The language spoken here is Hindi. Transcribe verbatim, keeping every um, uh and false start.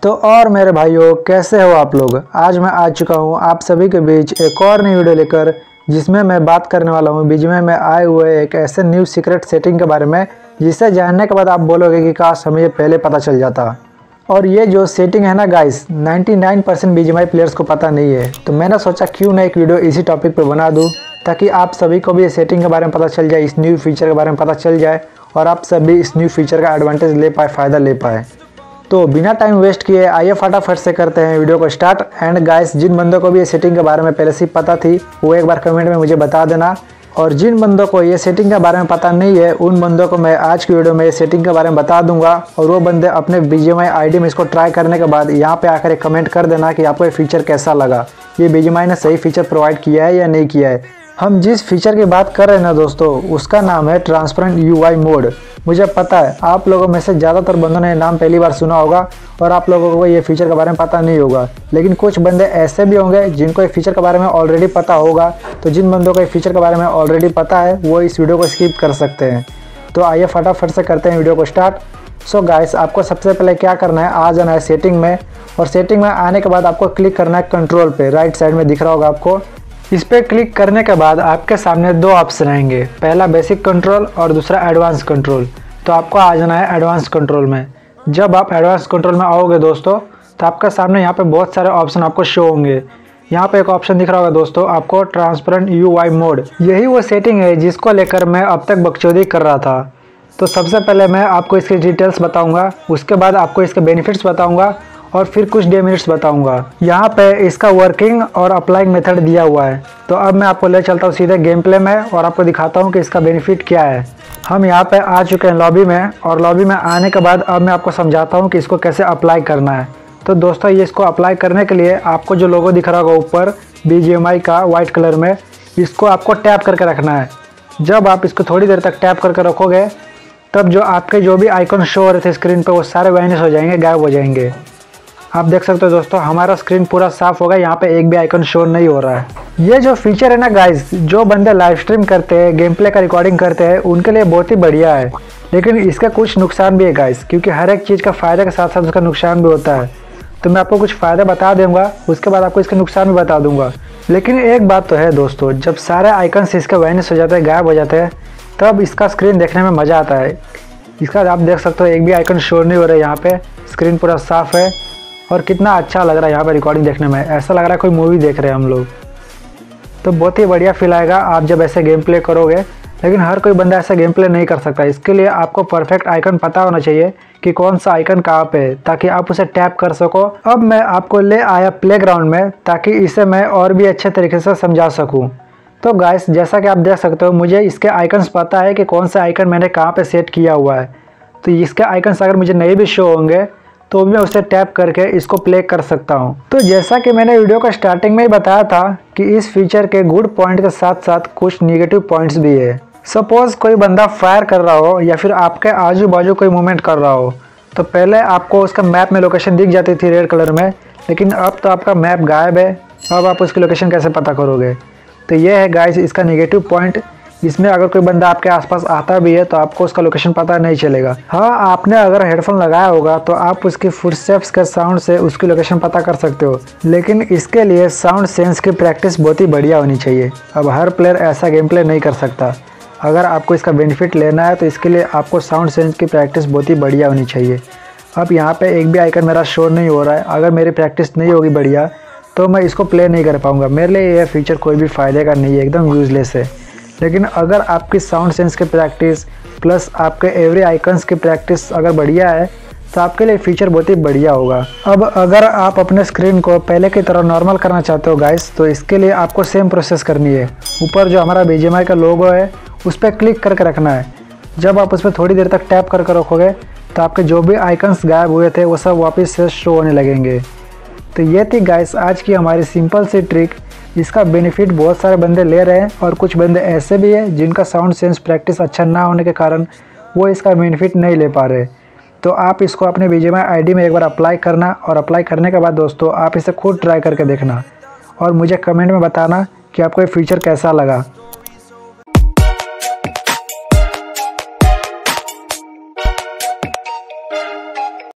तो और मेरे भाइयों, कैसे हो आप लोग। आज मैं आ चुका हूं आप सभी के बीच एक और नई वीडियो लेकर, जिसमें मैं बात करने वाला हूं बीजीएमआई में आए हुए एक ऐसे न्यू सीक्रेट सेटिंग के बारे में जिसे जानने के बाद आप बोलोगे कि काश हमें ये पहले पता चल जाता। और ये जो सेटिंग है ना गाइस, निन्यानवे परसेंट बीजीएमआई प्लेयर्स को पता नहीं है। तो मैंने सोचा क्यों ना एक वीडियो इसी टॉपिक पे बना दूं, ताकि आप सभी को भी ये सेटिंग के बारे में पता चल जाए, इस न्यू फीचर के बारे में पता चल जाए और आप सभी इस न्यू फीचर का एडवांटेज ले पाए, फ़ायदा ले पाए। तो बिना टाइम वेस्ट किए आइए फटाफट से करते हैं वीडियो को स्टार्ट। एंड गाइस, जिन बंदों को भी ये सेटिंग के बारे में पहले से पता थी वो एक बार कमेंट में मुझे बता देना, और जिन बंदों को ये सेटिंग के बारे में पता नहीं है उन बंदों को मैं आज की वीडियो में ये सेटिंग के बारे में बता दूंगा। और वो बंदे अपने बीजीएमआई आईडी में इसको ट्राई करने के बाद यहाँ पे आकर एक कमेंट कर देना कि आपको ये फीचर कैसा लगा, ये बीजीएमआई ने सही फीचर प्रोवाइड किया है या नहीं किया है। हम जिस फीचर की बात कर रहे हैं ना दोस्तों, उसका नाम है ट्रांसपेरेंट यूआई मोड। मुझे पता है आप लोगों में से ज़्यादातर बंदों ने नाम पहली बार सुना होगा और आप लोगों को ये फीचर के बारे में पता नहीं होगा, लेकिन कुछ बंदे ऐसे भी होंगे जिनको ये फीचर के बारे में ऑलरेडी पता होगा। तो जिन बंदों को ये फीचर के बारे में ऑलरेडी पता है वो इस वीडियो को स्किप कर सकते हैं। तो आइए फटाफट से करते हैं वीडियो को स्टार्ट। सो गाइस, आपको सबसे पहले क्या करना है, आ जाना है सेटिंग में, और सेटिंग में आने के बाद आपको क्लिक करना है कंट्रोल पे। राइट साइड में दिख रहा होगा आपको। इस पर क्लिक करने के बाद आपके सामने दो ऑप्शन आएंगे, पहला बेसिक कंट्रोल और दूसरा एडवांस कंट्रोल। तो आपको आ जाना है एडवांस कंट्रोल में। जब आप एडवांस कंट्रोल में आओगे दोस्तों, तो आपके सामने यहाँ पे बहुत सारे ऑप्शन आपको शो होंगे। यहाँ पे एक ऑप्शन दिख रहा होगा दोस्तों आपको, ट्रांसपेरेंट यूआई मोड। यही वो सेटिंग है जिसको लेकर मैं अब तक बकचोदी कर रहा था। तो सबसे पहले मैं आपको इसकी डिटेल्स बताऊँगा, उसके बाद आपको इसके बेनिफिट्स बताऊँगा और फिर कुछ डेमेरिट्स बताऊंगा। यहाँ पे इसका वर्किंग और अप्लाइंग मेथड दिया हुआ है। तो अब मैं आपको ले चलता हूँ सीधे गेम प्ले में और आपको दिखाता हूँ कि इसका बेनिफिट क्या है। हम यहाँ पे आ चुके हैं लॉबी में, और लॉबी में आने के बाद अब मैं आपको समझाता हूँ कि इसको कैसे अप्लाई करना है। तो दोस्तों, ये इसको अप्लाई करने के लिए आपको जो लोगो दिख रहा होगा ऊपर बीजीएमआई का वाइट कलर में, इसको आपको टैप करके रखना है। जब आप इसको थोड़ी देर तक टैप करके रखोगे, तब जो आपके जो भी आइकन शो हो रहे थे स्क्रीन पर वो सारे वाइनिश हो जाएंगे, गायब हो जाएंगे। आप देख सकते हो दोस्तों, हमारा स्क्रीन पूरा साफ होगा, यहाँ पे एक भी आइकन शो नहीं हो रहा है। ये जो फीचर है ना गाइस, जो बंदे लाइव स्ट्रीम करते हैं, गेम प्ले का रिकॉर्डिंग करते हैं, उनके लिए बहुत ही बढ़िया है। लेकिन इसका कुछ नुकसान भी है गाइस, क्योंकि हर एक चीज़ का फ़ायदे के साथ साथ उसका नुकसान भी होता है। तो मैं आपको कुछ फ़ायदे बता दूंगा, उसके बाद आपको इसके नुकसान भी बता दूंगा। लेकिन एक बात तो है दोस्तों, जब सारे आइकन्स इसके वाइनिश हो जाते हैं, गायब हो जाते हैं, तब इसका स्क्रीन देखने में मज़ा आता है। इसका आप देख सकते हो एक भी आइकन शो नहीं हो रहा है, यहाँ पर स्क्रीन पूरा साफ़ है और कितना अच्छा लग रहा है यहाँ पे रिकॉर्डिंग देखने में। ऐसा लग रहा है कोई मूवी देख रहे हैं हम लोग। तो बहुत ही बढ़िया फील आएगा आप जब ऐसे गेम प्ले करोगे। लेकिन हर कोई बंदा ऐसा गेम प्ले नहीं कर सकता। इसके लिए आपको परफेक्ट आइकन पता होना चाहिए कि कौन सा आइकन कहाँ पे है, ताकि आप उसे टैप कर सको। अब मैं आपको ले आया प्लेग्राउंड में, ताकि इसे मैं और भी अच्छे तरीके से समझा सकूँ। तो गाइस, जैसा कि आप देख सकते हो, मुझे इसके आइकन्स पता है कि कौन सा आइकन मैंने कहाँ पर सेट किया हुआ है। तो इसके आइकन्स अगर मुझे नहीं भी शो होंगे तो मैं उसे टैप करके इसको प्ले कर सकता हूं। तो जैसा कि मैंने वीडियो का स्टार्टिंग में ही बताया था कि इस फीचर के गुड पॉइंट के साथ साथ कुछ नेगेटिव पॉइंट्स भी है। सपोज कोई बंदा फायर कर रहा हो या फिर आपके आजू बाजू कोई मूवमेंट कर रहा हो, तो पहले आपको उसका मैप में लोकेशन दिख जाती थी रेड कलर में, लेकिन अब तो आपका मैप गायब है। अब आप उसकी लोकेशन कैसे पता करोगे। तो ये है गाइस इसका नेगेटिव पॉइंट। इसमें अगर कोई बंदा आपके आसपास आता भी है तो आपको उसका लोकेशन पता नहीं चलेगा। हाँ, आपने अगर हेडफोन लगाया होगा तो आप उसकी फुटस्टेप्स के साउंड से उसकी लोकेशन पता कर सकते हो, लेकिन इसके लिए साउंड सेंस की प्रैक्टिस बहुत ही बढ़िया होनी चाहिए। अब हर प्लेयर ऐसा गेम प्ले नहीं कर सकता। अगर आपको इसका बेनिफिट लेना है तो इसके लिए आपको साउंड सेंस की प्रैक्टिस बहुत ही बढ़िया होनी चाहिए। अब यहाँ पर एक भी आइकन मेरा शो नहीं हो रहा है। अगर मेरी प्रैक्टिस नहीं होगी बढ़िया तो मैं इसको प्ले नहीं कर पाऊँगा। मेरे लिए यह फीचर कोई भी फ़ायदे का नहीं है, एकदम यूज़लेस है। लेकिन अगर आपकी साउंड सेंस की प्रैक्टिस प्लस आपके एवरी आइकन्स की प्रैक्टिस अगर बढ़िया है तो आपके लिए फीचर बहुत ही बढ़िया होगा। अब अगर आप अपने स्क्रीन को पहले की तरह नॉर्मल करना चाहते हो गाइस, तो इसके लिए आपको सेम प्रोसेस करनी है। ऊपर जो हमारा बीजीएमआई का लोगो है उस पर क्लिक करके रखना है। जब आप उस पर थोड़ी देर तक टैप करके रखोगे तो आपके जो भी आइकन्स गायब हुए थे वो सब वापस से शो होने लगेंगे। तो ये थी गाइस आज की हमारी सिंपल सी ट्रिक। इसका बेनिफिट बहुत सारे बंदे ले रहे हैं और कुछ बंदे ऐसे भी हैं जिनका साउंड सेंस प्रैक्टिस अच्छा ना होने के कारण वो इसका बेनिफिट नहीं ले पा रहे। तो आप इसको अपने बीजीएमआई आईडी में एक बार अप्लाई करना, और अप्लाई करने के बाद दोस्तों आप इसे खुद ट्राई करके देखना और मुझे कमेंट में बताना कि आपको ये फीचर कैसा लगा।